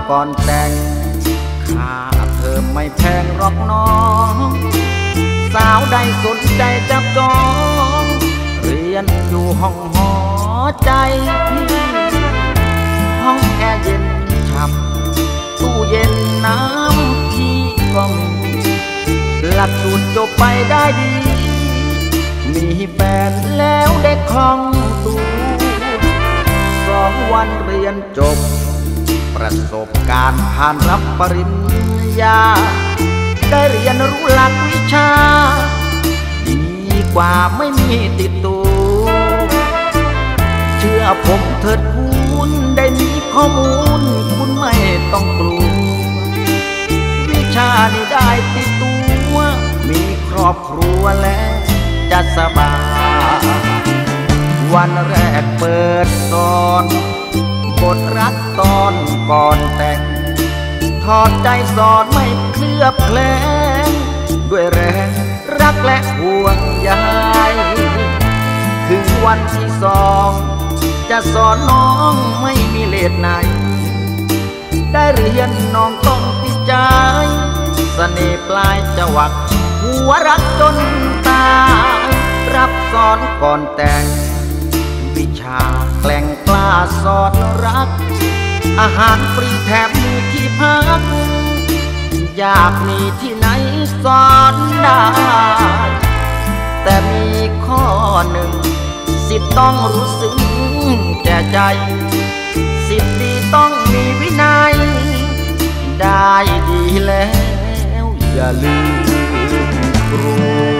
ก่อนแต่งค่าเทอมไม่แพงหรอกน้อง สาวใดสนใจจับจองเรียนอยู่ห้องหอใจห้องแอร์เย็นฉ่ำตู้เย็นน้ำพี่ก็มีหลักสูตรจบไปได้ดีมีแฟนแล้วได้คล่องตัว2 วันเรียนจบประสบการณ์ผ่านรับปริญญาได้เรียนรู้หลักวิชาดีกว่าไม่มีติดตัวเชื่อผมเถิดคุณได้มีข้อมูลคุณไม่ต้องกลัววิชานี้ได้ติดตัวมีครอบครัวแล้วจะสบายวันแรกเปิดสอนบทรักตอนก่อนแต่งถอดใจสอนไม่เคลือบแคลงด้วยแรงรักและห่วงใยถึงวันที่2จะสอนน้องไม่มีเลทไหนได้เรียนน้องต้องติดใจเสน่ห์ปลายจะวักหัวรักจนตายรับสอนก่อนแต่งวิชาแกล้งกล้าสอนรักอาหารฟรีแถมมีที่พักอยากมีที่ไหนสอนได้แต่มีข้อหนึ่งสิทธิ์ต้องรู้สึกแก่ใจสิทธิ์ดีต้องมีวินัยได้ดีแล้วอย่าลืมครู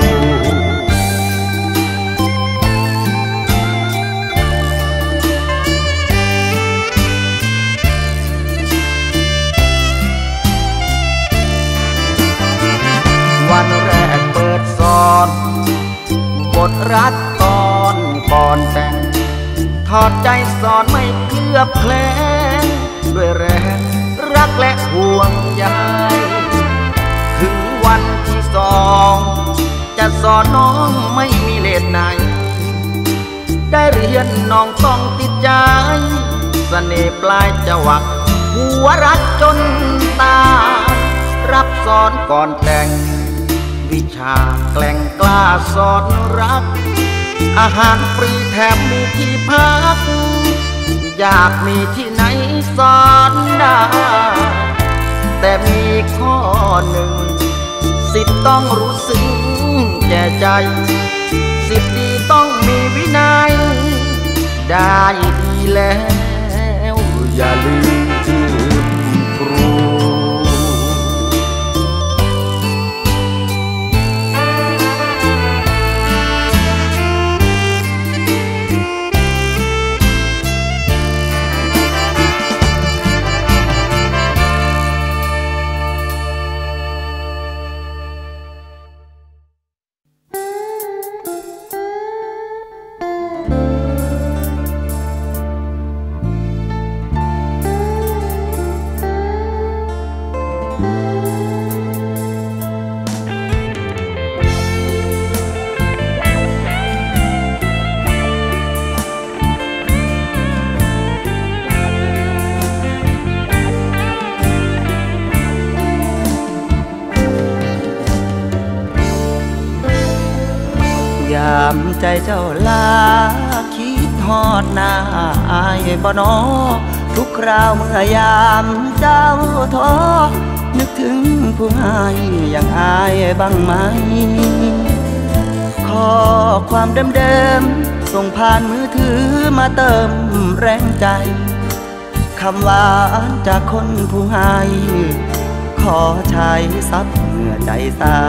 วันแรกเปิดสอนบทรักตอนก่อนแต่งถอดใจสอนไม่เคลือบแคลงด้วยแรงรักและห่วงใยถึงวันที่2จะสอนน้องไม่มีเลทไหนได้เรียนน้องต้องติดใจเสน่ห์ปลายจะวักหัวรักจนตายรับสอนก่อนแต่งวิชาแกล้งกล้าสอนรักอาหารฟรีแถมมีที่พักอยากมีที่ไหนสอนได้แต่มีข้อหนึ่งสิทธิ์ต้องรู้สึกแก่ใจสิทธิ์ดีต้องมีวินัยได้ดีแล้วอย่าลืมครูใจเจ้าลาคิดฮอดหน้าอายบ่น้อทุกคราวเมื่อยามเจ้าท้อนึกถึงผู้ให้อย่างอายบ้างไหมข้อความเดิมๆส่งผ่านมือถือมาเติมแรงใจคำหวานจากคนผู้ให้ขอใช้ซับเหงื่อใจสา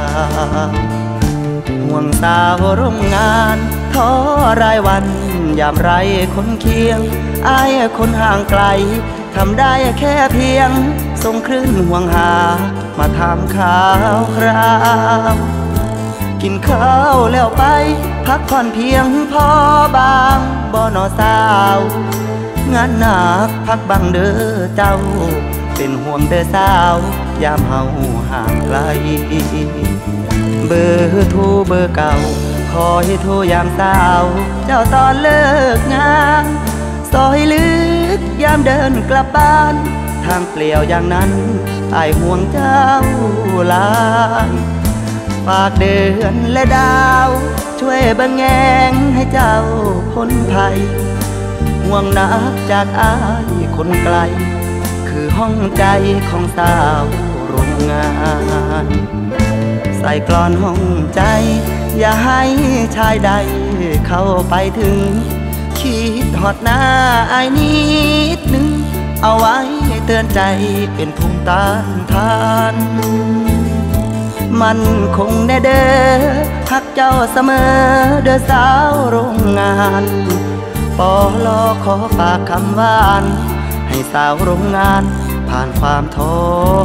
ห่วงสาวโรงงานท้อรายวันยามไรคนเคียงอายคนห่างไกลทำได้แค่เพียงส่งคลื่นห่วงหามาถามข่าวคราวกินข้าวแล้วไปพักผ่อนเพียงพอบางบ่นอสาวงานหนักพักบังเด้อเจ้าเป็นห่วงเด้อสาวยามเฮาห่างไกลเบอร์โทรเบอร์เก่าคอยโทรยามสาวเจ้าตอนเลิกงานซอยลึกยามเดินกลับบ้านทางเปลี่ยวอย่างนั้นอายห่วงเจ้าหลายฝากเดือนและดาวช่วยบังแงงให้เจ้าพ้นภัยห่วงนักจากอายคนไกลคือห้องใจของสาวโรงงานใส่กลอนห้องใจอย่าให้ชายใดเข้าไปถึงคิดหอดหน้าอายนิดนึงเอาไว้เตือนใจเป็นภูมิต้านทานมันคงแน่เด้อฮักเจ้าเสมอเด้อสาวโรงงานปอลอขอฝากคำหวานให้สาวโรงงานผ่านความท้อ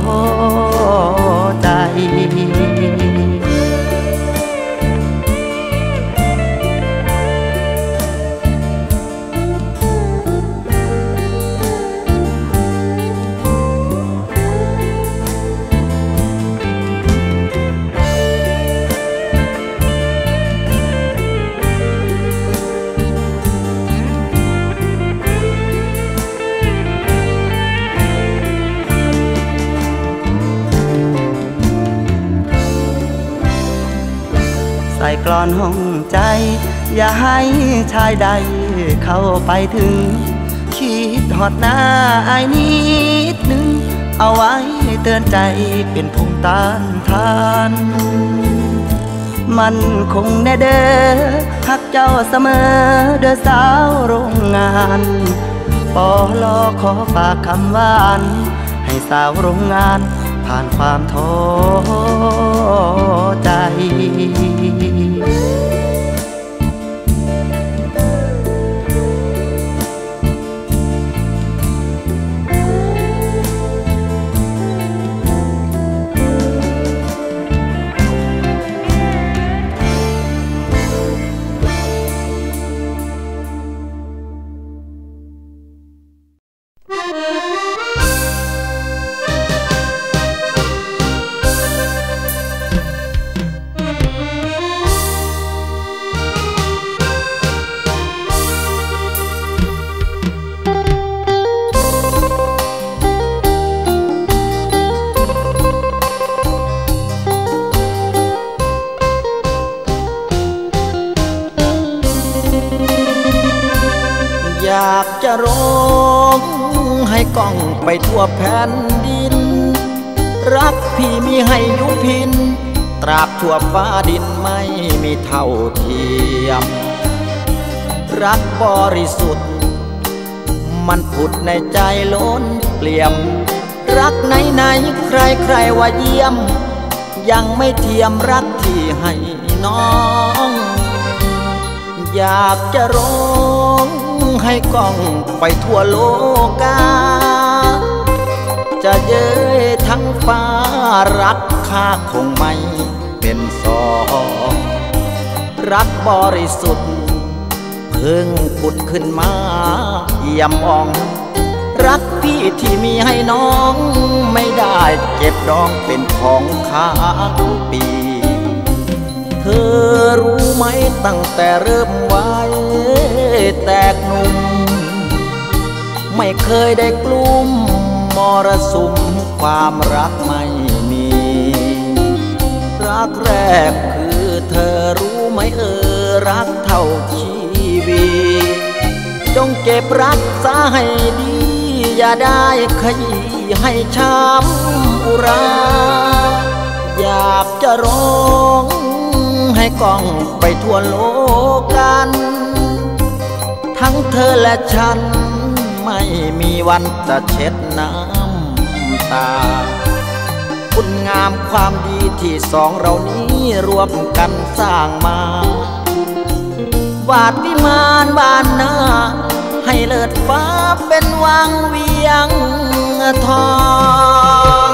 ใจใส่กลอนห้องใจอย่าให้ชายใดเข้าไปถึงคิดหอดหน้าอายนิดนึงเอาไว้เตือนใจเป็นภูมิต้านทานมันคงแน่เด้อฮักเจ้าเสมอเด้อสาวโรงงานปอลอขอฝากคำหวานให้สาวโรงงานผ่านความท้อใจอยากจะร้องให้ก้องไปทั่วแผ่นดินรักพี่มีให้ยุพินตราบทั่วฟ้าดินไม่มีเท่าเทียมรักบริสุทธิ์มันผุดในใจล้นเปลี่ยมรักไหนใครว่าเยี่ยมยังไม่เทียมรักที่ให้น้องอยากจะร้องให้ก้องไปทั่วโลกาจะเย้ยทั้งฟ้ารักข้าคงไม่เป็นสองรักบริสุทธิ์เพิ่งผุดขึ้นมาเยี่ยมอ่องรักพี่ที่มีให้น้องไม่ได้เก็บดองเป็นของค้างปีเธอรู้ไหมตั้งแต่เริ่มวัยแตกหนุ่มไม่เคยได้กลุ้มมรสุมความรักไม่มีรักแรกคือเธอรู้ไหมรักเท่าชีวิตจงเก็บรักษาให้ดีอย่าได้ขยี้ให้ช้ำอุราอยากจะร้องให้ก้องไปทั่วโลกกันทั้งเธอและฉันไม่มีวันจะเช็ดน้ำตาคุณงามความดีที่สองเรานี้รวมกันสร้างมาวาดวิมานบ้านหน้าให้เลิศฟ้าเป็นวังเวียงทอง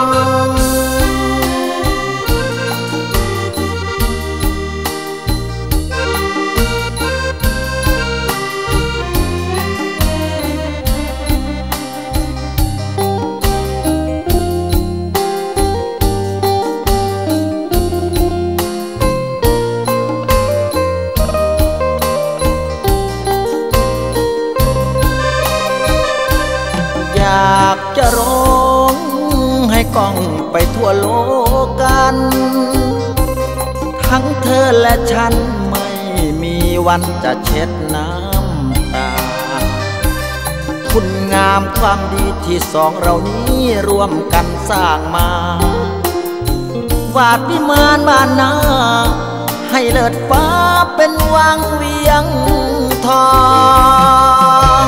อยากจะร้อทั่วโลกกันทั้งเธอและฉันไม่มีวันจะเช็ดน้ำตาคุณงามความดีที่สองเรานี้ร่วมกันสร้างมาวาดวิมานบ้านนาให้เลิศฟ้าเป็นวังเวียงทอง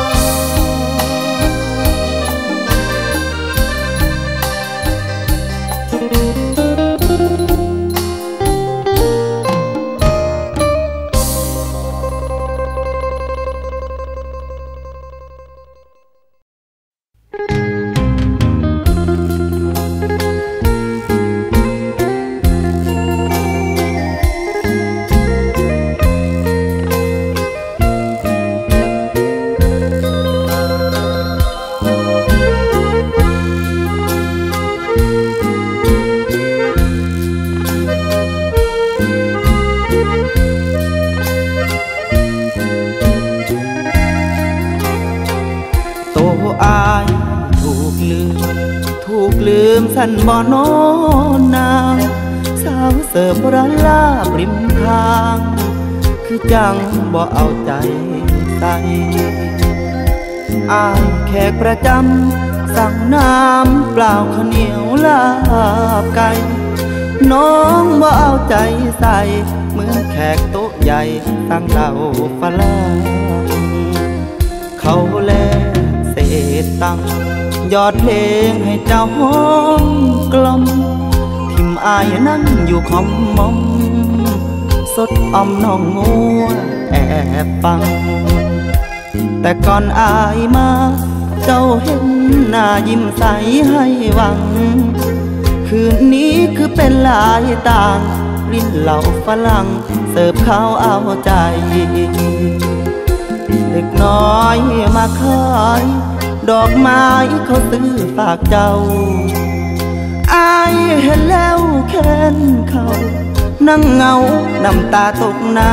สันบ่อนอนนางสาวเสิร์ฟร้านลาบริมทางคือจังบ่เอาใจใส่อายแขกประจำสั่งน้ำเปล่าข้าวเหนียวลาบไก่น้องบ่เอาใจใส่เหมือนแขกโต๊ะใหญ่ตั้งเหล่าฝรั่งเขาแลเศษตังยอดเพลงให้เจ้าห้องกลมทิมอายนั่งอยู่คอมมอมสดอมน้องงัวแอบฟังแต่ก่อนอายมาเจ้าเห็นหน้ายิ้มใสให้หวังคืนนี้คือเป็นลายต่างลิ้นเหล่าฝรั่งเสิร์ฟข้าวเอาใจเด็กน้อยมาขายดอกไม้เขาซื้อฝากเจ้าอายเห็นแล้วแค้นเขานั่งเงาน้ำตาตกใน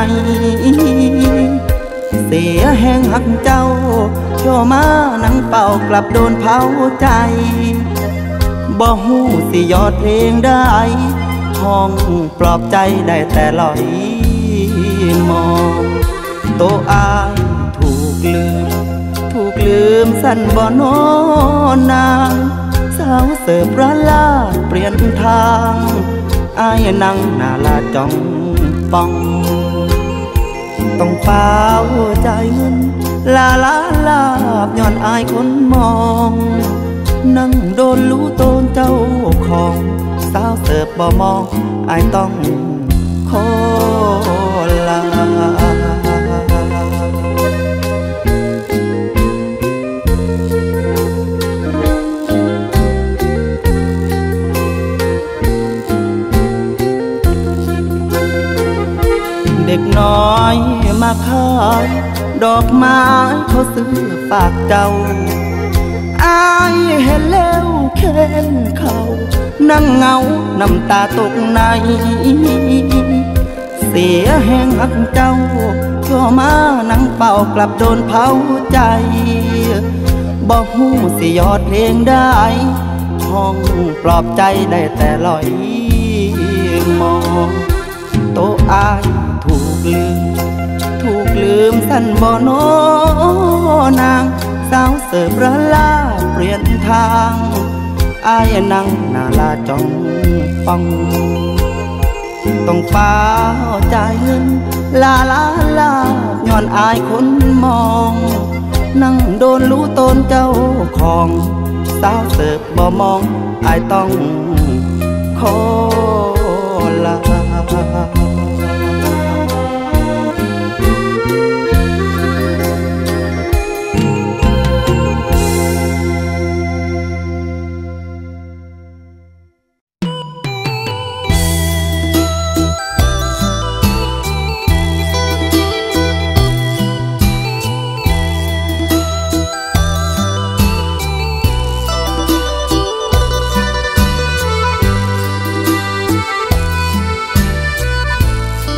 เสียแห้งหักเจ้าโชมานั่งเป่ากลับโดนเผาใจบ่หูสิยอดเพลงได้ห้องปลอบใจได้แต่ลอยมองโตอายถูกลืมสั่นบ่อนอนนางสาวเสิร์ฟร้านลาบเปลี่ยนทางอายนั่งหน้าลาจ้องป้องต้องเฝ้าใจเงินลาย้อนอายคนมองนั่งโดนรู้โตนเจ้าของสาวเสิร์ฟบ่มองอายต้องขอลาเด็กน้อยมาขายดอกไม้เขาซื้อฝากเจ้าอายเห็นแล้วแค้นเขานั่งเงาน้ำตาตกในเสียแห้งหักเจ้าก็มานั่งเป่ากลับโดนเผาใจบ่หูสิยอดเพลงได้ห้องปลอบใจได้แต่ลอยมองโตอายถูกลืมสั่นบ่อนอนางสาวเสิร์ฟร้านลาบเปลี่ยนทางอายนั่งหน้าลาจ้องป้องต้องเฝ้าใจเงินลาย้อนอายคนมองนั่งโดนรู้ตนเจ้าของสาวเสิร์ฟบ่มองอายต้องขอลาเ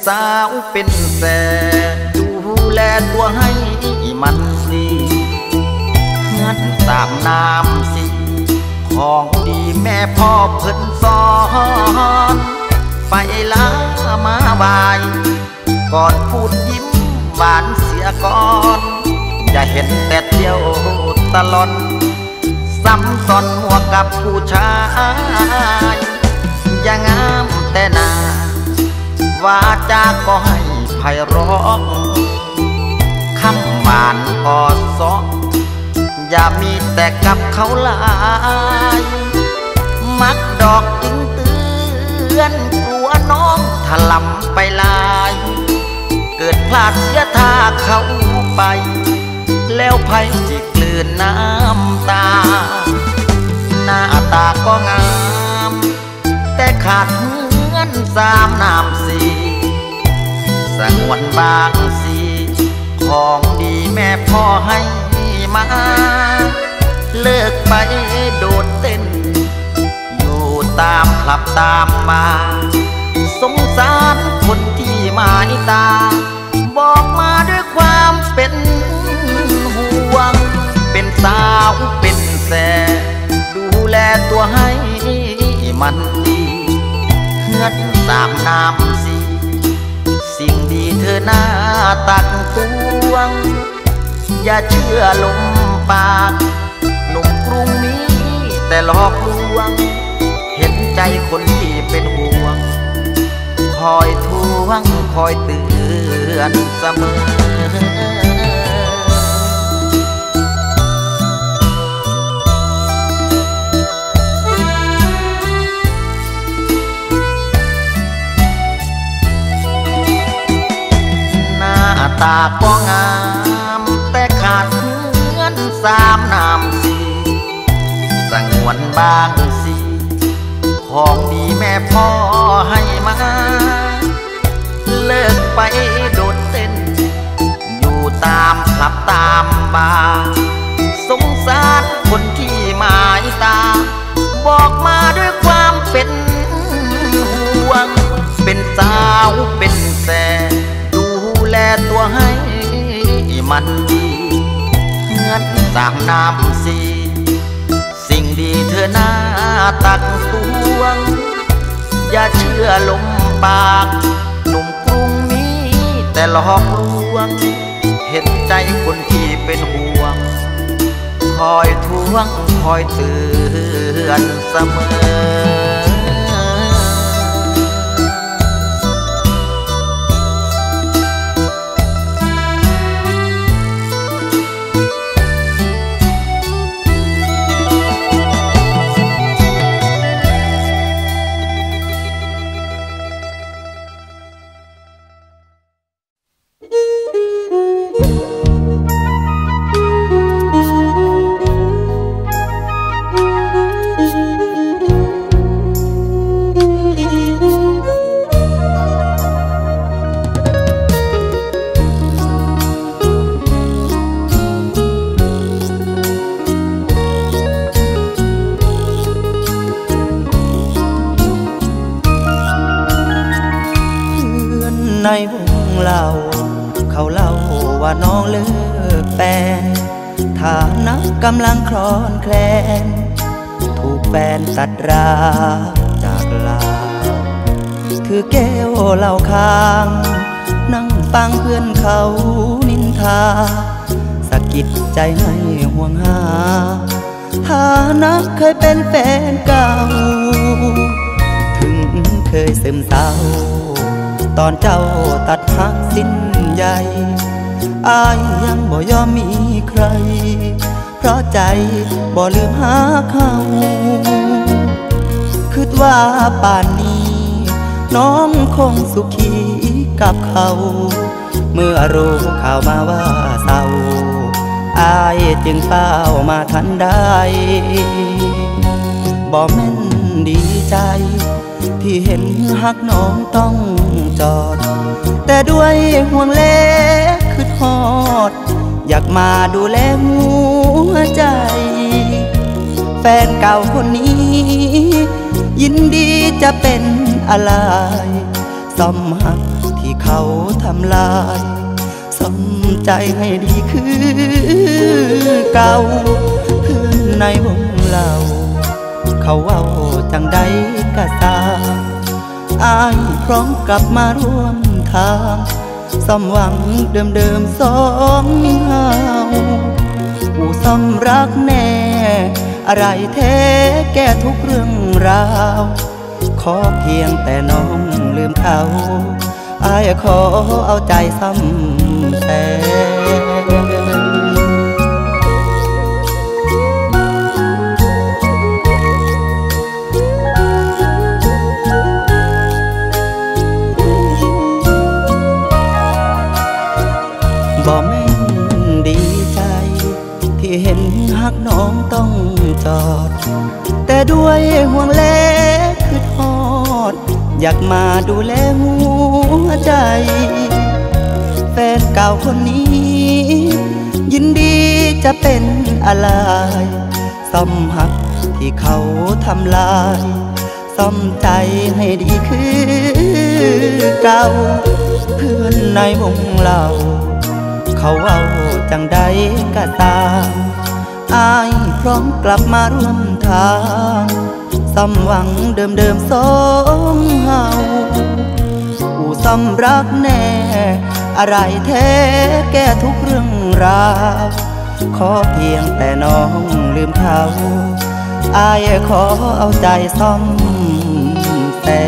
สาวเป็นแสดูแลตัวให้มันสิเงินตามน้ำสิของดีแม่พ่อเพิ่นสอนไปลามาบายก่อนพูดยิ้มหวานเสียก่อนอย่าเห็นแต่เที่ยวตลอดซ้ำซ้อนหัวกับผู้ชายอย่างงามแต่หน้าวาจาก็ให้ไพเราะคำหวานอ่อซออย่ามีแต่กับเขาลายมักดอกจึงเตือนกลัวน้องถลำไปลายเกิดพลาดเสียท่าเขาไปแล้วไผจะกลืนน้ำตาหน้าตาก็งามแต่ขาดเงินสามน้ำสี่สงวนบางสีของดีแม่พ่อให้มาเลิกไปโดดเต้นอยู่ตามคลับตามมาสงสารคนที่หมายตาบอกมาด้วยความเป็นห่วงเป็นสาวเป็นแสดูแลตัวให้มันดีเงินสามน้ำสี่สิ่งดีเธอหน้าตักตวงอย่าเชื่อลมปากหนุ่มกรุงนี้แต่หลอกลวงเห็นใจคนที่เป็นห่วงคอยทวงคอยเตือนเสมอหน้าตาก็งามแต่ขาดเงินสามน้ำสี่สงวนบางสีของดีแม่พ่อให้มาเลิกไปโดดเต้นอยู่ตามคลับตามบาร์สงสารคนที่หมายตาบอกมาด้วยความเป็นห่วงเป็นสาวเป็นแสดูแลตัวให้มันดีเงินสามน้ำสี่สิ่งดีเธอหน้าตักตวงอย่าเชื่อลมปากหนุ่มกรุงนี้แต่หลอกลวงเห็นใจคนที่เป็นห่วงคอยทวงคอยเตือนเสมอในวงเล่าเขาเล่าว่าน้องเลิกแฟนฐานะกำลังคลอนแคลนถูกแฟนตัดราจากลาถือแก้วเหล้าค้างนั่งฟังเพื่อนเขานินทาสะกิดใจให้ห่วงหาฐานะเคยเป็นแฟนเก่าถึงเคยซึมเศร้าตอนเจ้าตัดหักสิ้นใยอายยังบ่ยอมมีใครเพราะใจบ่ลืมหาเขาคิดว่าป่านนี้น้องคงสุขีกับเขาเมื่อรู้ข่าวมาว่าเศร้าอายจึงเฝ้ามาทันได้บ่แม่นดีใจที่เห็นหักน้องต้องจอดแต่ด้วยห่วงเล็กคือทอดอยากมาดูแลหัวใจแฟนเก่าคนนี้ยินดีจะเป็นอะไรซ่อมหักที่เขาทำลายสมใจให้ดีคือเก่าเพื่อนในวงเล่าเขาเว้าจังใดกะตาอ้ายพร้อมกลับมาร่วมทางสมหวังเดิมๆสองเฮาผู้สมรักแน่อะไรแท้แก้ทุกเรื่องราวขอเพียงแต่น้องลืมเขาอ้ายขอเอาใจซ้ำแต่บ่แม่นดีใจที่เห็นหักน้องต้องจอดแต่ด้วยห่วงแลคือทอดอยากมาดูแลหัวใจแฟนเก่าคนนี้ยินดีจะเป็นอะไรซ่อมหักที่เขาทำลายซ่อมใจให้ดีคือเก่าเพื่อนในวงเล่าเขาเว้าจังใดก็ตามอ้ายพร้อมกลับมาร่วมทางสมหวังเดิมๆสองเฮาผู้สมรักแน่อะไรแท้แก้ทุกเรื่องราวขอเพียงแต่น้องลืมเขาอ้ายขอเอาใจซ่อมแต่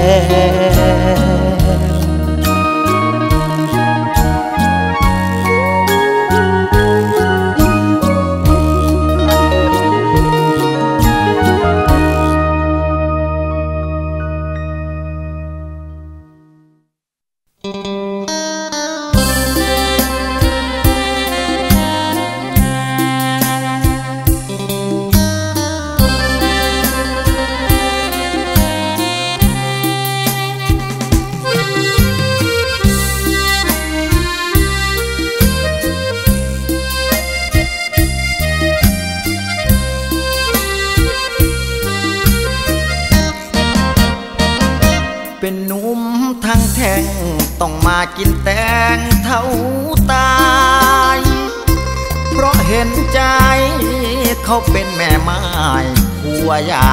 เป็นหนุ่มทั้งแท่งต้องมากินแตงเท่าตายเพราะเห็นใจเขาเป็นแม่ไม้ผัวยา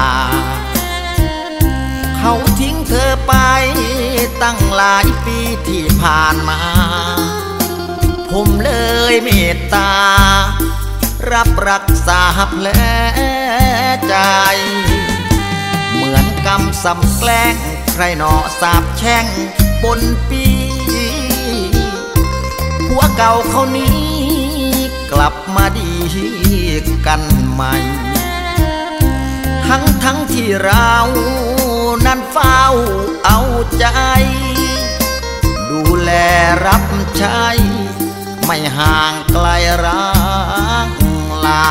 เขาทิ้งเธอไปตั้งหลายปีที่ผ่านมาผมเลยเมตตารับรักษาแผลใจเหมือนกำสำแกล้งใครหนอสาบแช่งปนปีผัวเก่าเขานี้กลับมาดีกันใหม่ทั้งที่เรานั้นเฝ้าเอาใจดูแลรับใช้ไม่ห่างไกลรักลา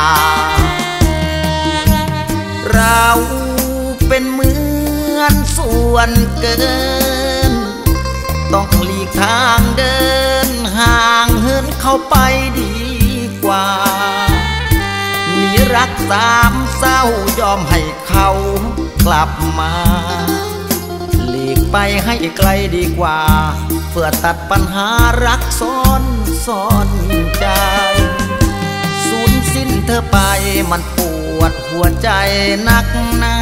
เราเป็นมือส่วนเกินต้องหลีกทางเดินห่างเหินเข้าไปดีกว่าหนีรักสามเศร้ายอมให้เขากลับมาหลีกไปให้ไกลดีกว่าเพื่อตัดปัญหารักซ้อนใจสูญสิ้นเธอไปมันปวดหัวใจนักหนา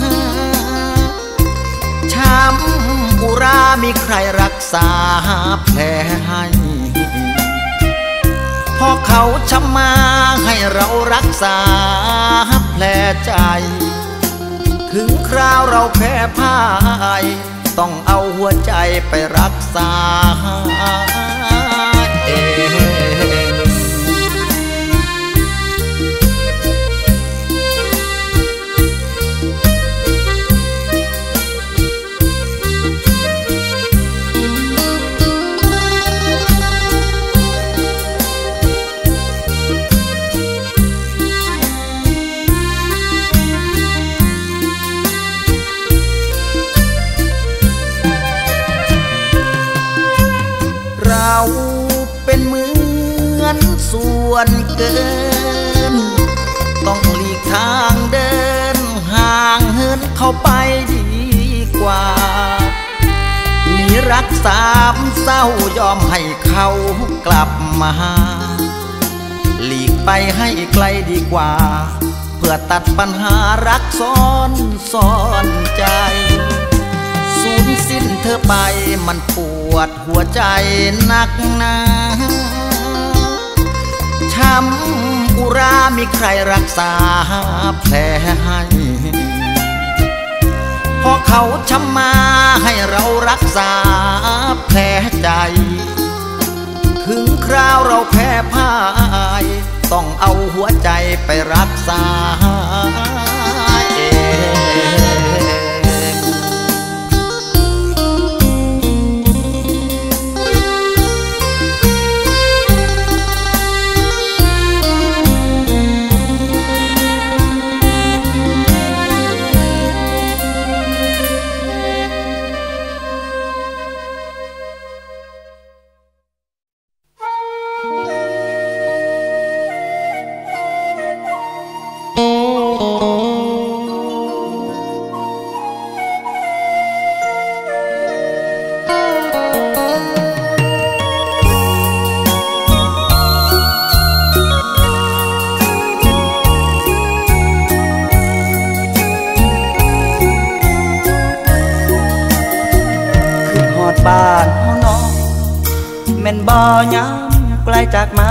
ช้ำอุรามีใครรักษาแผลให้พอเขาช้ำมาให้เรารักษาแผลใจถึงคราวเราแพ้พ่ายต้องเอาหัวใจไปรักษาเองเราเป็นเหมือนส่วนเกินต้องหลีกทางเดินห่างเหินเข้าไปดีกว่าหนีรักสามเศร้ายอมให้เขากลับมาหลีกไปให้ไกลดีกว่าเพื่อตัดปัญหารักซ้อนใจสูญสิ้นเธอไปมันปวดหัวใจนักหนาช้ำอุรามีใครรักษาแผลให้พอเขาช้ำมาให้เรารักษาแผลใจถึงคราวเราแพ้พ่ายต้องเอาหัวใจไปรักษาเองบ้านเฮาน้องแม่นบ่ยามไกลจากมา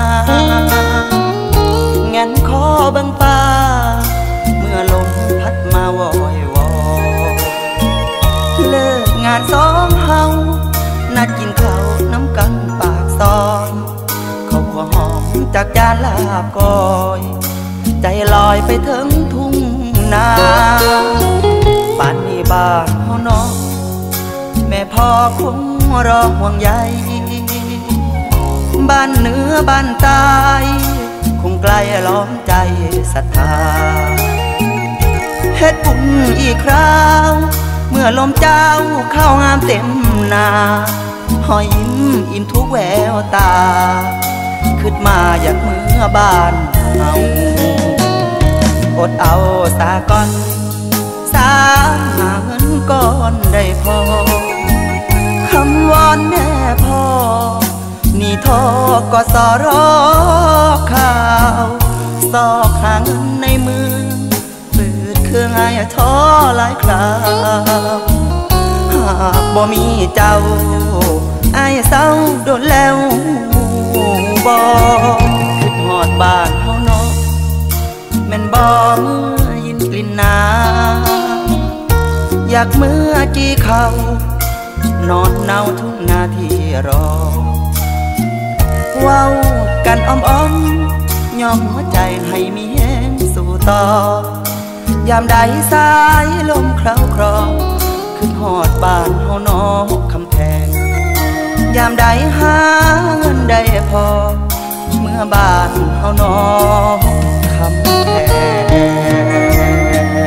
แงนคอเบิ่งฟ้าเมื่อลมพัดมาวอยวอเลิกงานสองเฮานัดกินข้าวน้ำกันปากซอยเขาหัวหอมจากจานลาบก้อยใจลอยไปถึงทุ่งนาป่านนี้บ้านเฮาน้องแม่พ่อคงรอห่วงใยบ้านเหนือบ้านใต้คงไกลล้อมใจศรัทธาเฮ็ดบุญอีกคราวเมื่อลมเจ้าเข้างามเต็มนาหอยยิ้มอิ่มทุกแววตาขึ้นมาอยากเมื่อบ้านเฮาอดเอาสาก่อนสาหาเงินก้อนได้พอคำวอนแม่พ่อนี่ทกสรข่าวซอกหาเงินในเมืองเปิดเครื่องให้ท้อหลายคราวหากบ่มีเจ้าอ้ายเศร้าโดนแล้วบ่คิดฮอดบ้านเฮาเนาะแม่นบ่เมื่อยินกลิ่นน้ำอยากเมื่อจี้เขานอนเนาทุ่งนาที่รอเว้ากันอ้อมยอมหัวใจให้มีแห้งสู่ต่อยามใดสายลมเคล้าคลอขึ้นหอดบ้านเฮานอกคำแพงยามใดหาเงินได้พอเมื่อบ้านเฮานอกคำแพง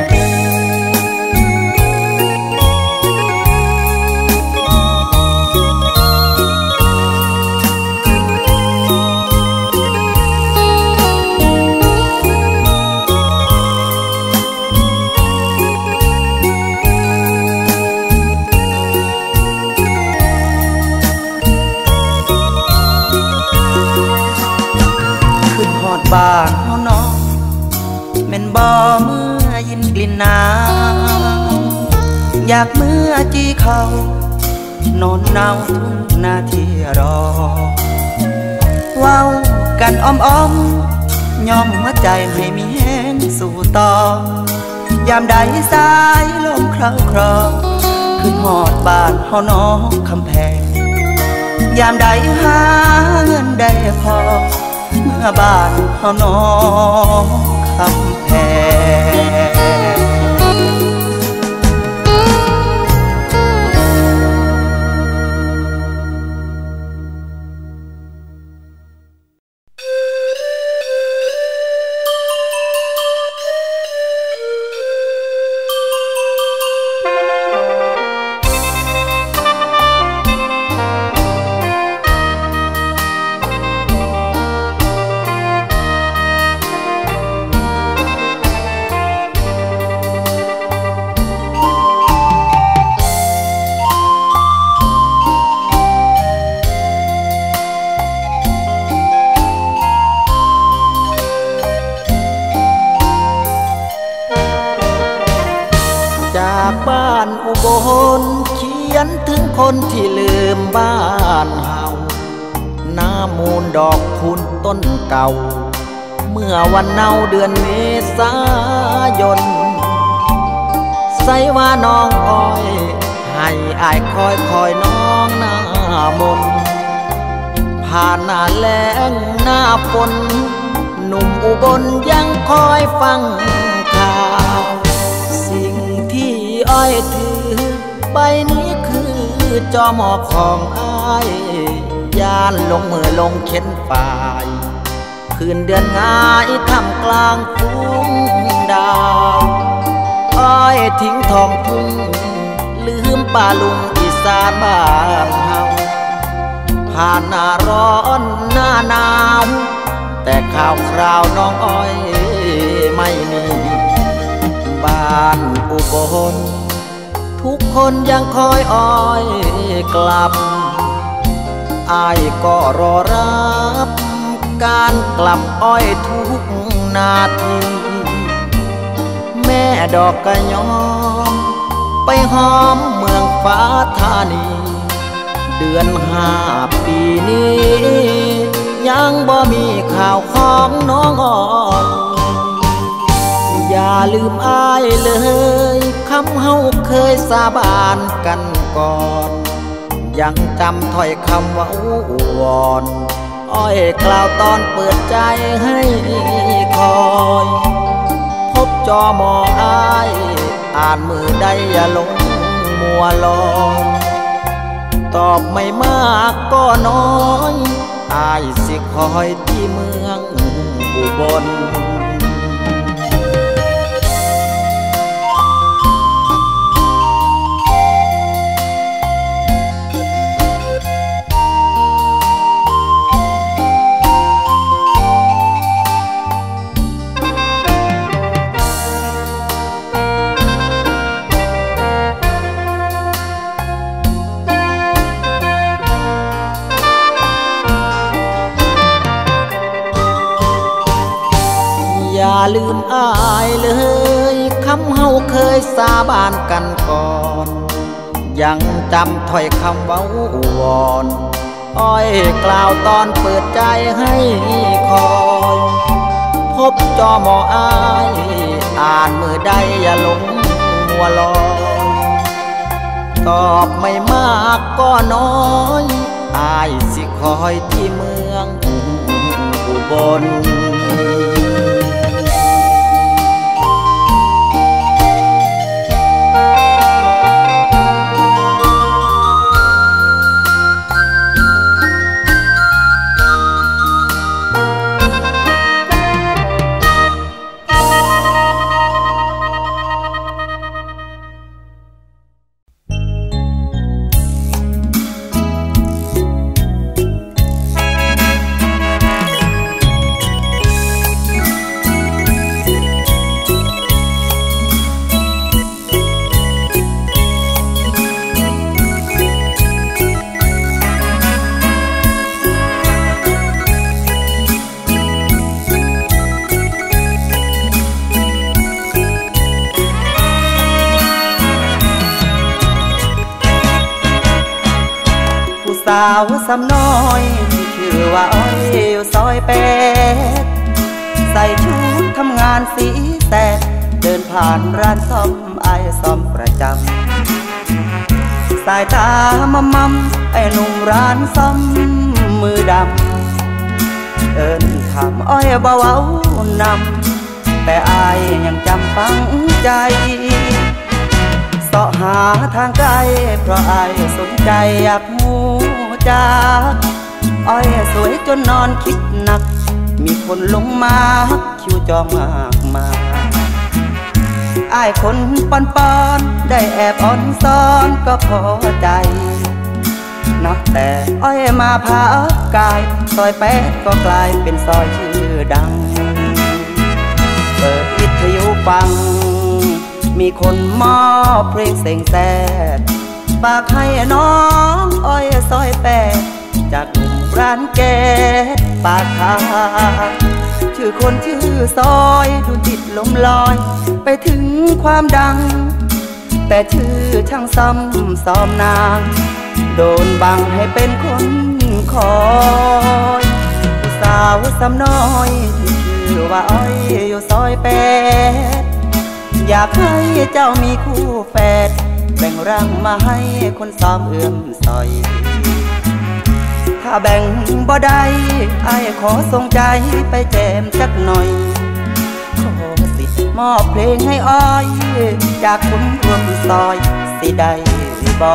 บ้านเฮาน้องแม่นบ่เมื่อยินกลิ่นน้ำอยากเมื่อจี้เขานอนเนาทุ่งนาที่รอเว้ากันอ้อมยอมหัวใจให้มีแห้งสู่ต่อยามใดสายลมเคล้าคลอขึ้นหอดบ้านเฮานอกคำแพงยามใดหาเงินได้พอเมื่อบ้านเฮานอกคำแพงคบนเขียนถึงคนที่ลืมบ้านเฮาหน้ามูลดอกพุนต้นเก่าเมื่อวันเนาเดือนเมษายนใส่ว่าน้องอ้อยให้อายคอยน้องหน้ามนผ่านหน้าแล้งหน้าฝนหนุ่มอุบลยังคอยฟังข่าวสิ่งที่อ้อยถือใบนี้คือจอมอของอ้ายยานลงมือลงเข็นฝ่ายคืนเดือนง่ายทำกลางทุ่งดาวอ้อยทิ้งทองทุ่งลืมป่าลุงอีสานบ้านเฮาผ่านหน้าร้อนหน้าหนาวแต่ข่าวคราวน้องอ้อยไม่มีบ้านอุบลทุกคนยังคอยอ้อยกลับอ้ายก็รอรับการกลับอ้อยทุกนาทีแม่ดอกกระยอมไปหอมเมืองฟ้าธานีเดือน5 ปีนี้ยังบ่มีข่าวของน้องอ้อยอย่าลืมอ้ายเลยคำเฮาเคยสาบานกันก่อนยังจำถ้อยคำว่าวอนอ้อยกล่าวตอนเปิดใจให้คอยพบจอมออ้ายอ่านมือใดอย่าลงมัวลอยตอบไม่มากก็น้อยอ้ายสิคอยที่เมืองอุบลอย่าลืมอ้ายเลยคำเฮาเคยสาบานกันก่อนยังจำถ้อยคำเว้าวอนอ้อยกล่าวตอนเปิดใจให้คอยพบจอมออ้ายอ่านมือใดอย่าหลงมัวลอยตอบไม่มากก็น้อยอ้ายสิคอยที่เมืองอุบลสาวสำน้อยที่ชื่อว่าอ้อยอยู่ซอย8ใส่ชุดทำงานสีแสดเดินผ่านร้านซ่อมไอ้ซ่อมประจำสายตามไอ้หนุ่มร้านซ่อมมือดำเดินถามอ้อยเบานำแต่อ้ายยังจำฝังใจเสาะหาทางไกลเพราะอ้ายสนใจอยากหูจากอ้อยสวยจนนอนคิดหนักมีคนลงมาคิวจองมากมายอ้ายคนปอนได้แอบอ่อนซ้อนก็พอใจนับแต่อ้อยมาพักกายซอย8ก็กลายเป็นซอยชื่อดังเปิดวิทยุฟังมีคนมอบเพลงเสียงแสดฝากให้น้องอ้อยซอย8จากหนุ่มร้านแก๊สปากทางชื่อคนชื่อซอยดูจิตลมลอยไปถึงความดังแต่ชื่อช่างซ้ำซ้อมนางโดนบังให้เป็นคนคอยสาวซ้ำน้อยที่ชื่อว่าอ้อยอยู่ซอย8อยากให้เจ้ามีคู่แฝดแบ่งร่างมาให้คนซ้อมเอื้อมซอยถ้าแบ่งบ่ได้อ้ายขอส่งใจไปแจมสักหน่อยขอสิมอบเพลงให้อ้อยจากคนรวมซอยสิได้บ่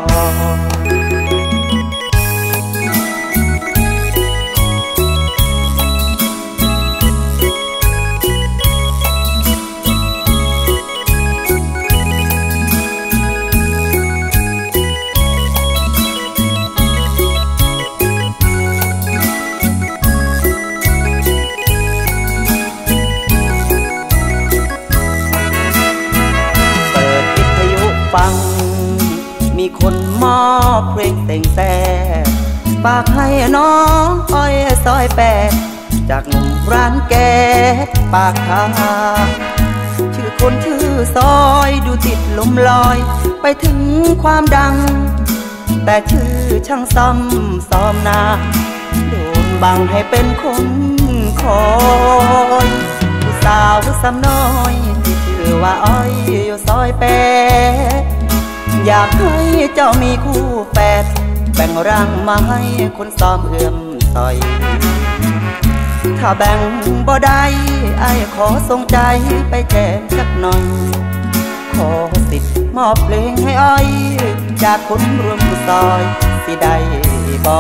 ฟังมีคนมอบเพลงแต่งแต่ฝากให้น้องอ้อยซอย8จากหนุ่มร้านแก๊สปากทางชื่อคนชื่อซอยดูติดลมลอยไปถึงความดังแต่ชื่อช่างซ้ำซ้อมนาโดนบังให้เป็นคนคอยผู้สาวซ้ำน้อยที่ชื่อว่าอ้อยอยู่ซอย8อยากให้เจ้ามีคู่แฝดแบ่งร่างมาให้คนซ้อมเอื้อมซอยถ้าแบ่งบ่ได้อ้ายขอส่งใจไปแจมสักหน่อยขอสิทธิ์มอบเพลงให้อ้อยจากคนรวมซอยสิได้บ่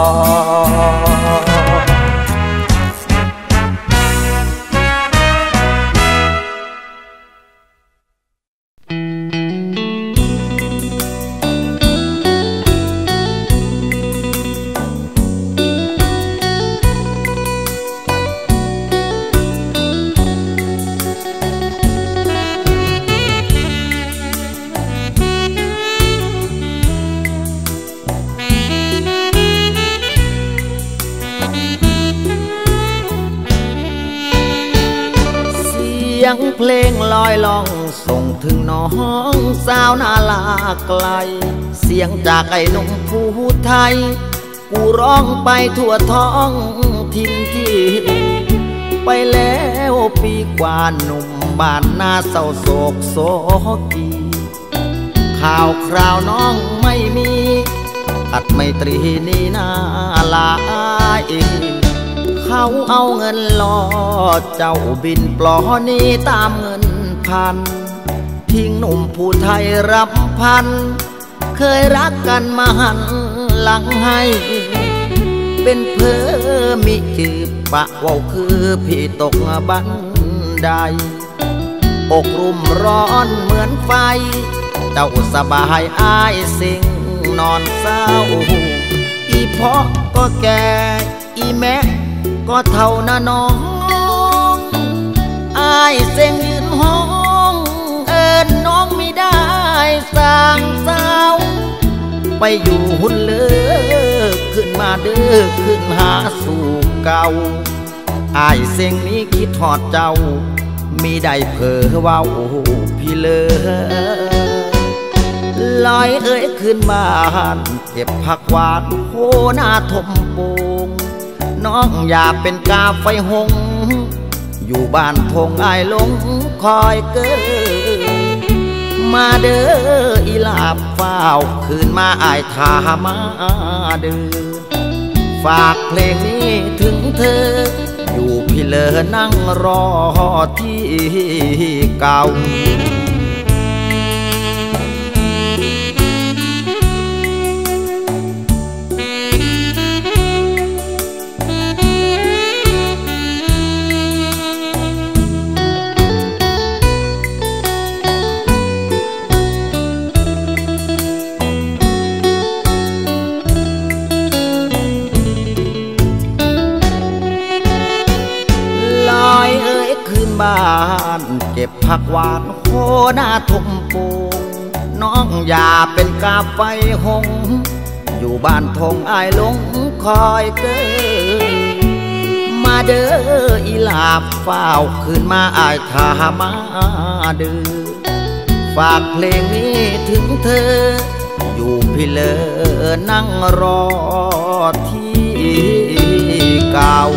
เสียงเพลงลอยล่องส่งถึงน้องสาวนาลาไกลเสียงจากไอ้หนุ่มผู้ไทยกูร้องไปทั่วท้องถิ่นที่ไปแล้วปีกว่าหนุ่มบ้านนาเศร้าโศกโศกีข่าวคราวน้องไม่มีอัดไมตรีนี่นาลาเขาเอาเงินล่อเจ้าบินปลอนี้ตามเงินพันทิ้งหนุ่มผู้ไทยรับพันเคยรักกันมาหันหลังให้เป็นเพอมิจืบปะว่าคือพี่ตกบันไดอกรุ่มร้อนเหมือนไฟเจ้าสบายอ้ายสิ่งนอนเศร้าอีพ่อก็แก่อีแม่ก็เท่านะน้องอ้ายเส้นยืนห้องเอิญน้องไม่ได้สร้างเศร้าไปอยู่หุ่นเลิกขึ้นมาเด้อขึ้นหาสู่เก่าอ้ายเส้นนี้คิดทอดเจ้ามีได้เผลอว่าโอ้พี่เลอลอยเอ้ยขึ้นบ้านเก็บผักหวานโหหน้าทมโป่งน้องอย่าเป็นกาไฟหงอยู่บ้านทงอ้ายลงคอยเกิดมาเด้ออีลาบเฝ้าคืนมาอ้ายทามาเด้อฝากเพลงนี้ถึงเธออยู่พี่เลอนั่งรอที่เก่าบ้านเก็บผักหวานโหหน้าทมโป่งน้องอย่าเป็นกาไฟหงอยู่บ้านทงอ้ายลงคอยเกิดมาเด้ออีลาบเฝ้าคืนมาอ้ายทามาเด้อฝฝากเพลงนี้ถึงเธออยู่พี่เลอนั่งรอที่เก่า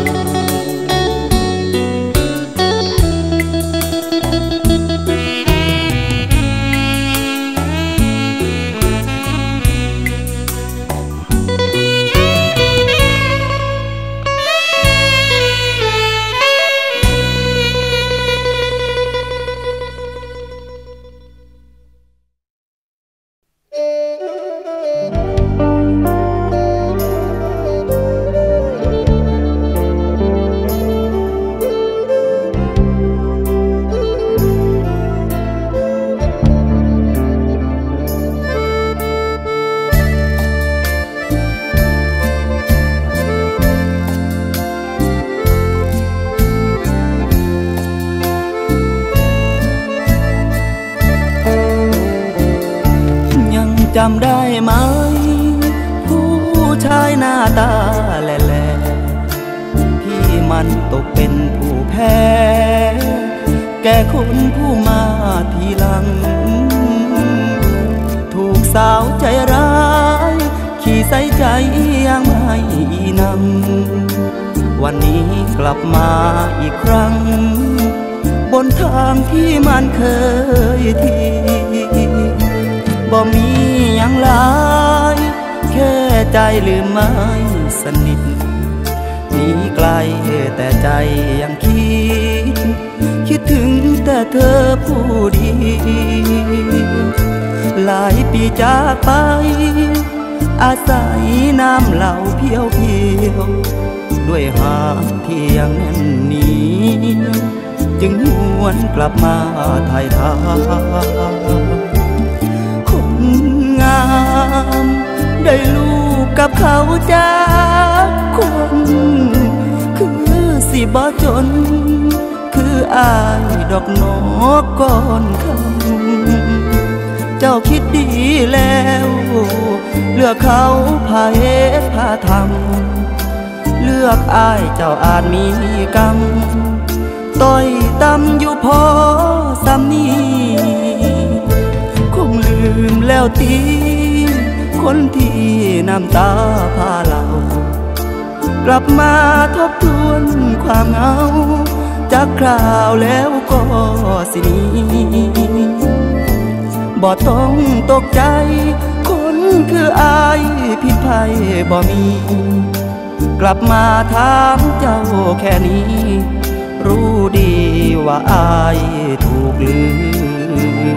จำได้ไหมผู้ชายหน้าตาแหล่ๆที่มันตกเป็นผู้แพ้แก่คนผู้มาทีหลังถูกสาวใจร้ายขี้ใส่ใจยังไม่นำวันนี้กลับมาอีกครั้งบนทางที่มันเคยทิ้งบ่มีอย่างหลายแค่ใจลืมไม่สนิทหนีไกลแต่ใจยังคิดถึงแต่เธอผู้เดียวหลายปีจากไปอาศัยน้ำเหล่าเพียวด้วยหาที่ยังแน่นเหนียวจึงหวนกลับมาไทยทางามได้ลูกกับเขาจากคนคือสิบ่จนคืออายดอกนกก้อนคำเจ้าคิดดีแล้วเลือกเขาพาเหตุพาทำเลือกอายเจ้าอาจมีกรรมต้อยต่ำอยู่พอซ้ำนี้คงลืมแล้วตีคนที่น้ำตาพาเรากลับมาทบทวนความเหงาจากคราวแล้วก็สินี้บ่ต้องตกใจคนคืออายผิดภัยบ่มีกลับมาถามเจ้าแค่นี้รู้ดีว่าอายถูกลืม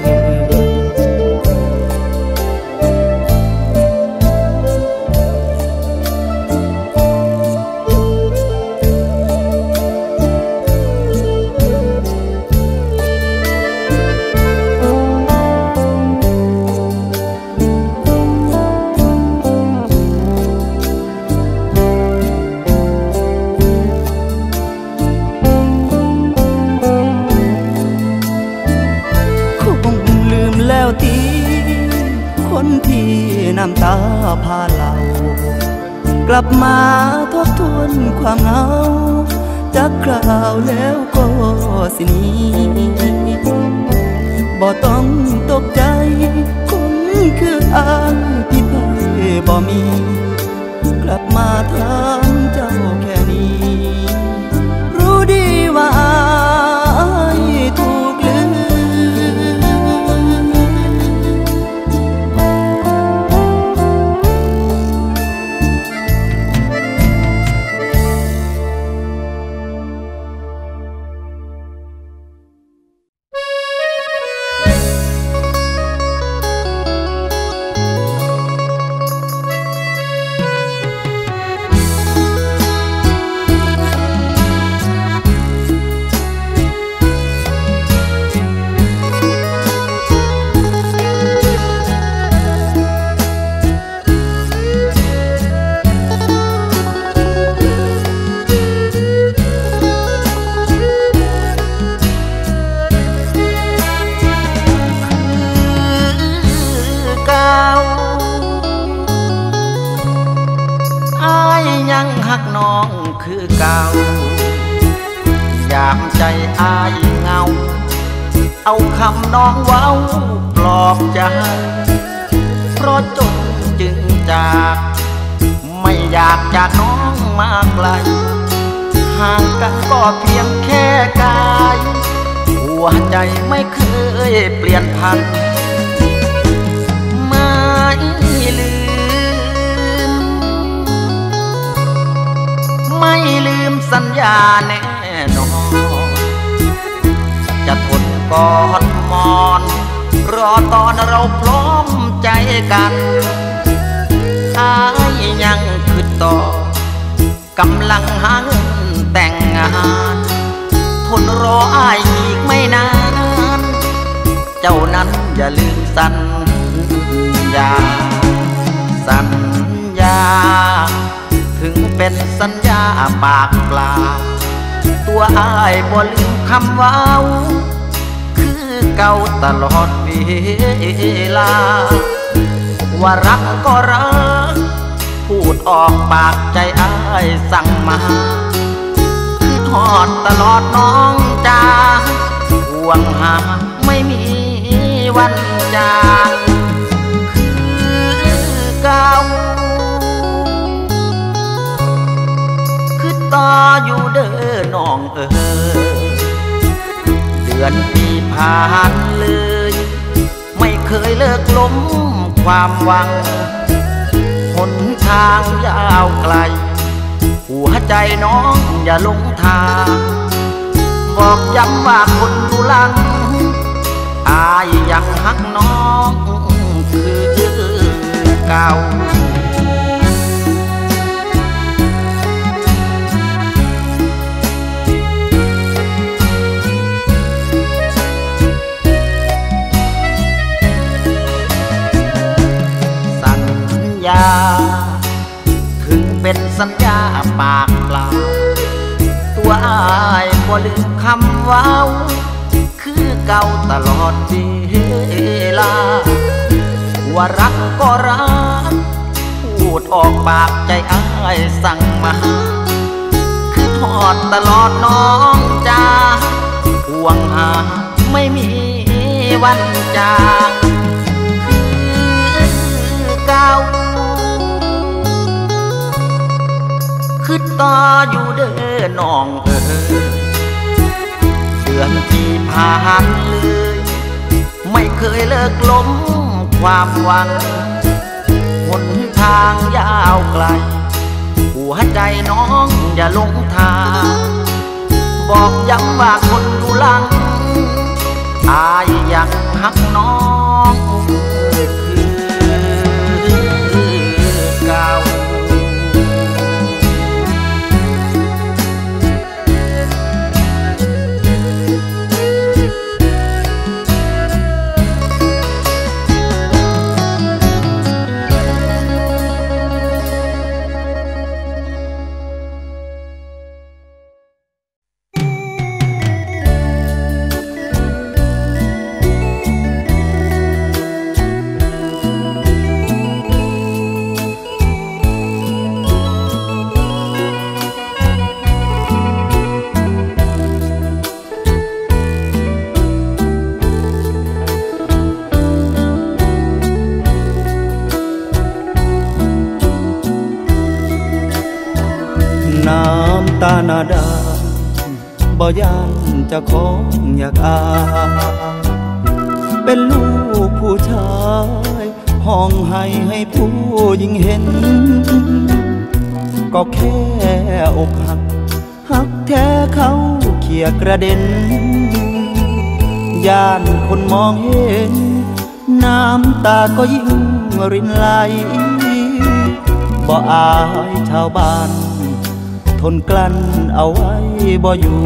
น้ำตาพาเรากลับมาทบทวนความเหงาจากคราวแล้วก็สินี้บ่ต้องตกใจคนคืออายผิดไปบ่มีกลับมาถามเจ้าแค่นี้รู้ดีว่าอายถูกลืมคือเก่ายามใจอายเงาเอาคำน้องเว้าปลอบใจเพราะจนจึงจากไม่อยากจากน้องมาไกลห่างกันก็เพียงแค่กายหัวใจไม่เคยเปลี่ยนพันไม่ลืมไม่ลืมสัญญาแน่นอนจะทนกอดมอนรอตอนเราพร้อมใจกันอ้ายยังคือต่อกำลังหาเงินแต่งงานทนรออ้ายอีกไม่นานเจ้านั้นอย่าลืมสัญญาสัญญาถึงเป็นสัญญาปากเปล่าตัวอ้ายบ่ลืมคำเว้าคือเก่าตลอดเวลาว่ารักก็รักพูดออกปากใจอ้ายสั่งมาคือทอดตลอดน้องจาห่วงหาไม่มีวันจางคือเก่าคือต่ออยู่เด้อน้องเดือนปีผ่านเลยไม่เคยเลิกล้มความหวังหนทางยาวไกลหัวใจน้องอย่าลงทางบอกย้ำว่าคนดูหลังอายยังฮักน้องคือเก่าสัญญาถึงเป็นสัญญาปากเปล่าตัวอ้ายบ่ลืมคำเว้าคือเก่าตลอดเวลาว่ารักก็รักพูดออกปากใจอ้ายสั่งมาคือทอดตลอดน้องจ้าห่วงหาไม่มีวันจางคือเก่าคือต่ออยู่เด้อน้องเดือนที่ผ่านเลยไม่เคยเลิกล้มความหวังหนทางยาวไกลหัวใจน้องอย่าลงทางบอกย้ำว่าคนดูหลังอายยังฮักน้องคือเก่าน้ำตาหน้าดำบ่ยันจะของอยากอายเป็นลูกผู้ชายห้องให้ผู้หญิงเห็นก็แค่อกหักแท้เขาเขี่ยกระเด็นย่านคนมองเห็นน้ำตาก็ยิ่งรินไหลบ่อายชาวบ้านทนกลั้นเอาไว้บ่อยู่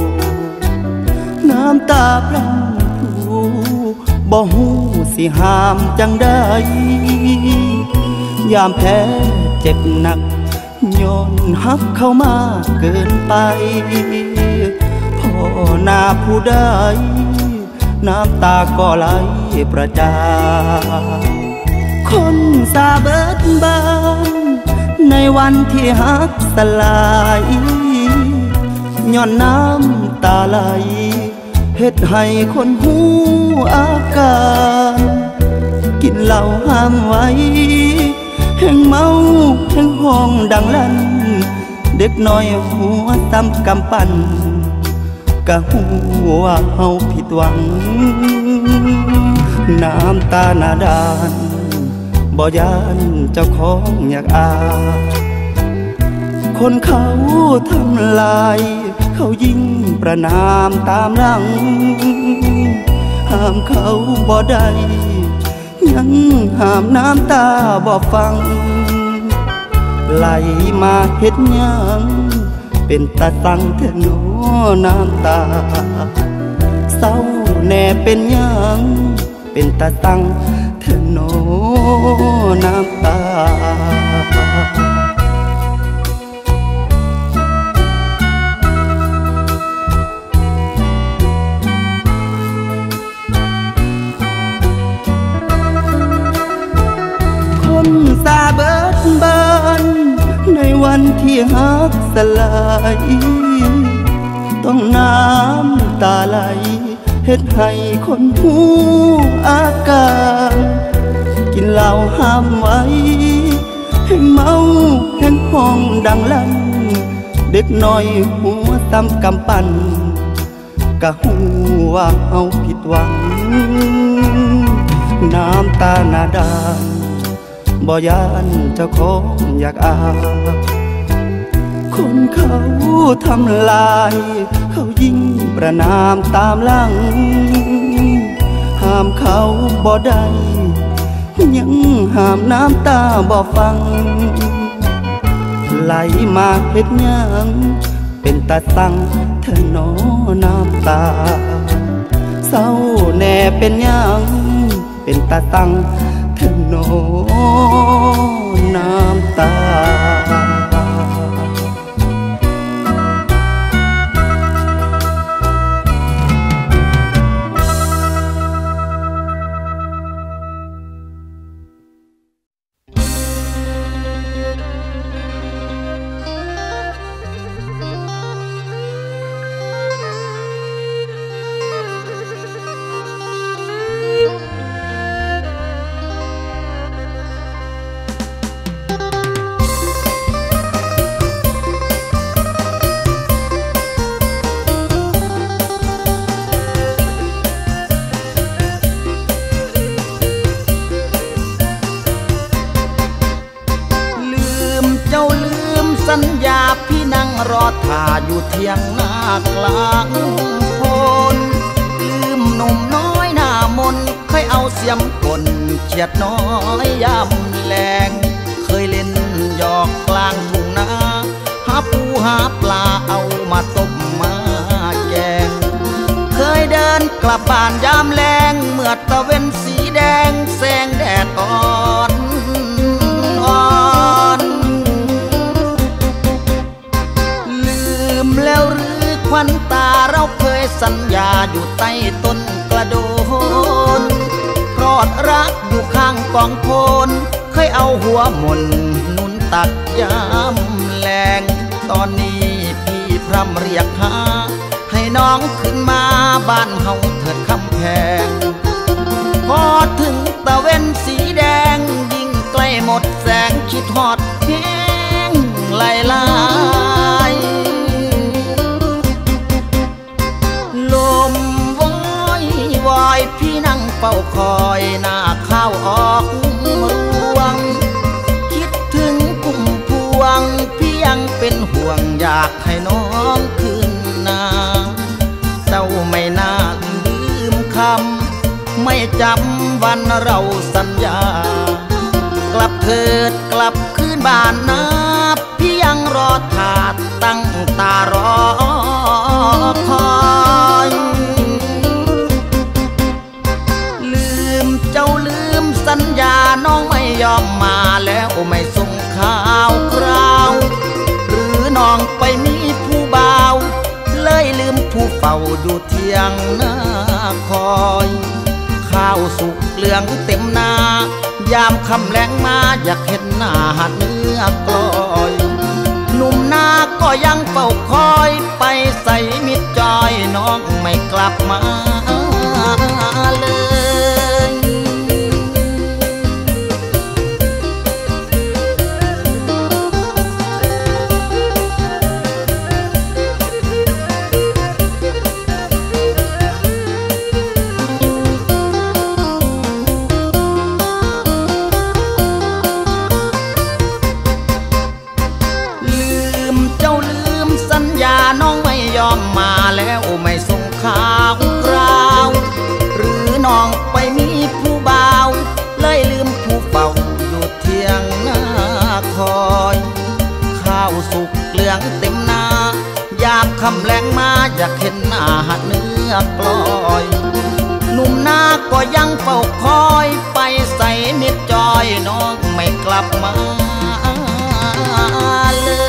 น้ำตาพรั่งพรูบ่ฮู้สิห้ามจังได้ยามแพ้เจ็บหนักย้อนฮักเข้ามาเกินไปพ่อหน้าผู้ใดน้ำตาก็ไหลประจาคนสาเบิดบานในวันที่ฮักสลายย้อนน้ำตาไหลเหฮ็ดให้คนหูอาการกินเหล้าห้ามไว้แห่งเมาแห่งห้องดังลั่นเด็กน้อยหัวตำกำปั้นกะหัวเฮาผิดหวังน้ำตาหน้าด้านบ่ยานเจ้าของอยากอาคนเขาทำลายเขายิ่งประนามตามหลังห้ามเขาบ่ได้ยังห้ามน้ำตาบ่ฟังไหลมาเฮ็ดหยังเป็นตาตั้งแท้น้อน้ำตาเศร้าแน่เป็นหยังเป็นตาตั้งแท้น้อน้ำตาสาเบิดบานในวันที่ฮักสลายต้องน้ำตาไหลเฮ็ดให้คนหูอาการกินเหล้าห้ามไว้ให้เมาแห่งห้องดังลั่นเด็กน้อยหัวตำกำปั้นกะหูว่าเฮาผิดหวังน้ำตาหน้าด้านบ่ยานเจ้าของอยากอาคนเขาทำลายเขายิ่งประนามตามหลังห้ามเขาบ่ได้ยังห้ามน้ำตาบ่ฟังไหลมาเฮ็ดหยังเป็นตาสั่งเธอน้อน้ำตาเศร้าแน่เป็นหยังเป็นตาสั่งเธอน้อน้ำตาสัญญาพี่นั่งรอท่าอยู่เที่ยงหน้ากลางโพนลืมหนุ่มน้อยหน้ามนเคยเอาเสียมกลเฉียดน้อยยำแรงเคยเล่นหยอกกลางทุ่งนาหาปูหาปลาเอามาต้มมาแกงเคยเดินกลับบ้านยามแลงเมื่อตะเว้นสีแดงแสงแดดอ่อนแล้วหรือควันตาเราเคยสัญญาอยู่ใต้ต้นกระโดนพรอดรักอยู่ข้างกองโพนเคยเอาหัวหม่นนุนตักยามแลงตอนนี้พี่พร่ำเรียกหาให้น้องขึ้นมาบ้านเฮาเถิดคำแพงพอถึงตะเว้นสีแดงยิ่งใกล้หมดแสงคิดฮอดแห้งไหลลายลมวอยพี่นั่งเฝ้าคอยหน้าข้าวออกรวงคิดถึงกุ่มพวงพี่ยังเป็นห่วงอยากให้น้องคืนนาเศร้าไม่น่าลืมคำไม่จำวันเราสัญญากลับเถิดกลับคืนบ้านนาพี่ยังรอถาดตั้งตารอคอยเจ้าลืมสัญญาน้องไม่ยอมมาแล้วไม่ส่งข่าวคราวหรือน้องไปมีผู้บ่าวเลยลืมผู้เฝ้าอยู่เที่ยงหน้าคอยข้าวสุกเหลืองเต็มนายามค่ำแลงมาอยากเห็นหน้าหัดเนื้อกลอยหนุ่มนาก็ยังเฝ้าคอยไปใส่ส่มิดจอยน้องไม่กลับมาเลยน้องไม่ยอมมาแล้วไม่ส่งข่าวคราวหรือน้องไปมีผู้บ่าวเลยลืมผู้เฝ้าอยู่เที่ยงหน้าคอยข้าวสุกเหลืองเต็มหน้ายามค่ำแลงมาอยากเห็นหน้าเนื้อกลอยหนุ่มหน้าก็ยังเฝ้าคอยไปใส่มิดจอยน้องไม่กลับมาเลย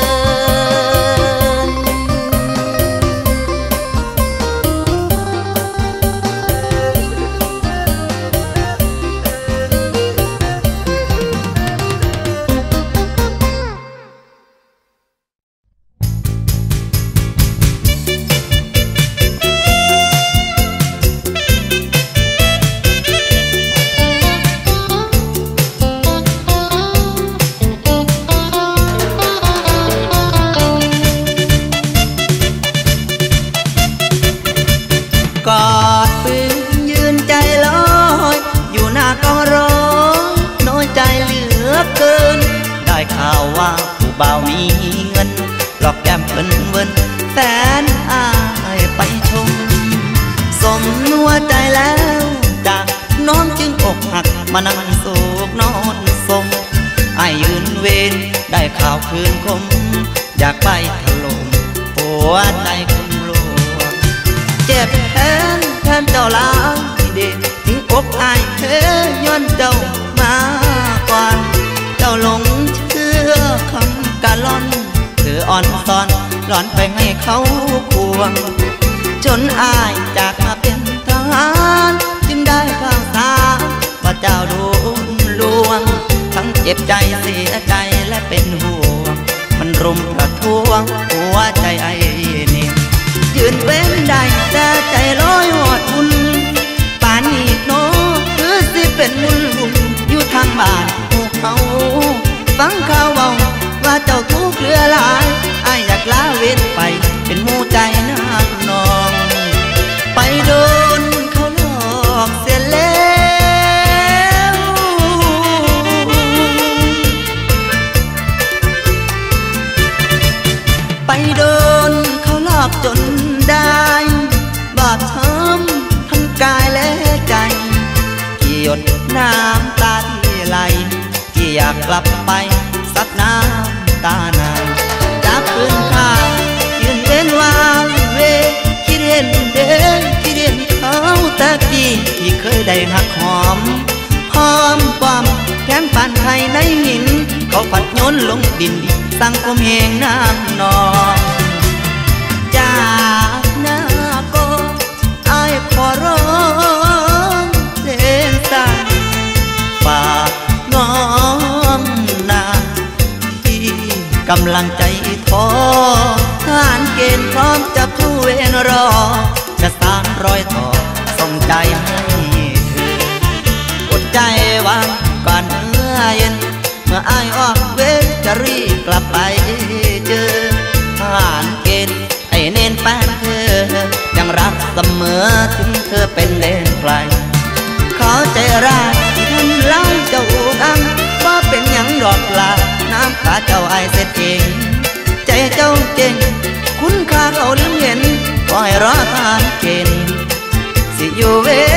กอดปืนยืนใจลอยอยู่หน้ากองร้อยน้อยใจเหลือเกินได้ข่าวว่าผู้บ่าวมีเงินหลอกแก้มเพิ่นเวินแฟนอายไปชมสมนัวใจแล้วจากน้องจึงอกหักมานั่งโศกนอนสมอายยืนเวรได้ข่าวคืนคมอยากไปถล่มหัวใจคุณลวงเจ็บแทนเจ้าลางที่เด็กถึงอกอายเธอย้อนเจ้ามาก่อนเจ้าหลงเชื่อคำกะล่อนเธออ่อนซ้อนหลอนไปให้เขาควงจนอายจากมาเป็นทหารจึงได้ข่าวสารว่าเจ้าโดนลวงทั้งเจ็บใจเสียใจและเป็นห่วงมันรุมกระทวงหัวใจไอ้นี่ยืนเป็นได้แต่ใจลอยหอดอุ่นป่านนี้โน้คือสิเป็นมุนบุญอยู่ทางบ้านพวกเขาฟังข่าวเบาว่าเจ้าทุกข์เหลือหลายอ้ายอยากลาเว้นไปเป็นหมู่ใจนางนองไปโดนเขาหลอกเสียแล้วไปโดนเขาหลอกจนได้บาดช้ำทั้งกายและใจที่หยดน้ำตาที่ไหลที่อยากกลับไปซับน้ำตานางจากพื้นข้างยืนเป็นวางเวคิดเห็นเดินคิดเห็นเขาตะกี้ที่เคยได้หักหอมความแข็งปานไข่ในหินเขาผัดโยนลงดินตั้งความเฮงน้ำนองจากหน้าก็อายขอร้องเส้นสายฝากน้องนาที่กำลังใจท้อทหารเกณฑ์พร้อมจะผู้เวรรอจะสานรอยต่อส่งใจให้เธออดใจวางก่อนเมื่อเย็นเมื่ออายออกเวรจะรีบกลับไปเจอทหารเกณฑ์ไอ้เน้นแฟนเธอยังรักเสมอถึงเธอเป็นเลนไกลขอใจร้ายที่ทำร้ายเจ้าอังว่าเป็นหยังดอกลาน้ำขาเจ้าไอเสร็จเองใจเจ้าเก่งคุณค่าเขาลืมเห็นก็ให้รอทหารเกณฑ์สิอยู่เว